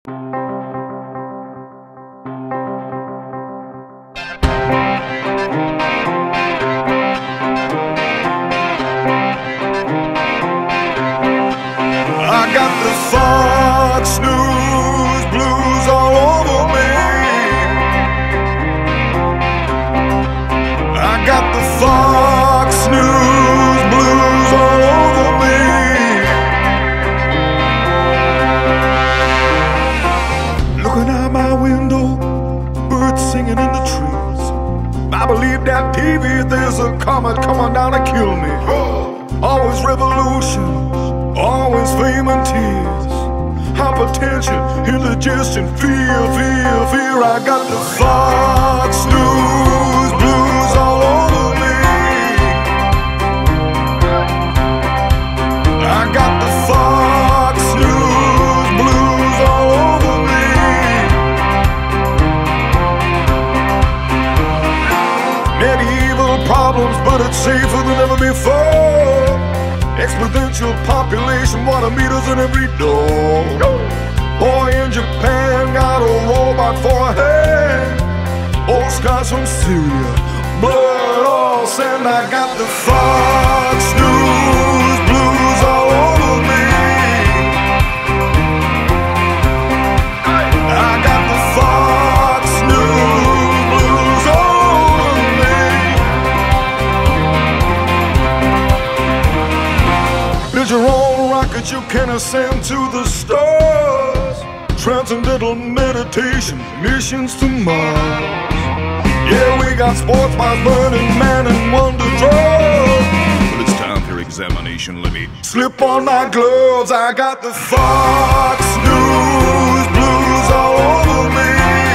I got the Fox News blues all over me. I got the Fox News blues all over me. Looking out my window, birds singing in the trees. I believe that TV, there's a comet coming down to kill me. Always revolution, always fame and tears, hypertension, indigestion, fear. I got the Fox News blues all over me. I got the Fox News blues all over me. Medieval problems, but it's safer than ever before. Exponential population, water meters in every door. Boy in Japan got a robot for a hand. Old skies from Syria, blood all sand. I got the Fox News blues all over me. I got the Fox News blues all over me. Build your own rocket, you can ascend to the stars. Transcendental meditation, missions to Mars. Yeah, we got sports bars, burning man and wonder drugs. But it's time for examination, let me slip on my gloves. I got the Fox News blues all over me.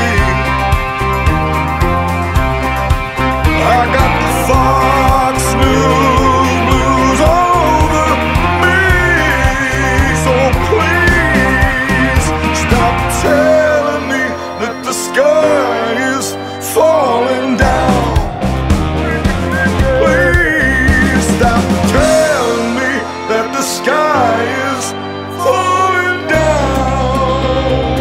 I got the Fox News blues all over me. So please stop telling me that the sky is falling down. Please stop telling me that the sky is falling down.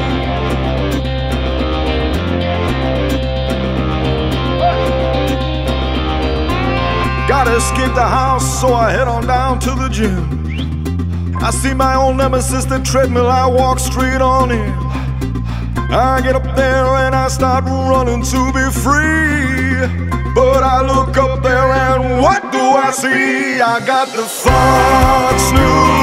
Gotta escape the house, so I head on down to the gym. I see my own nemesis, the treadmill, I walk straight on in. I get up there and I start running to be free. But I look up there and what do I see? I got the Fox News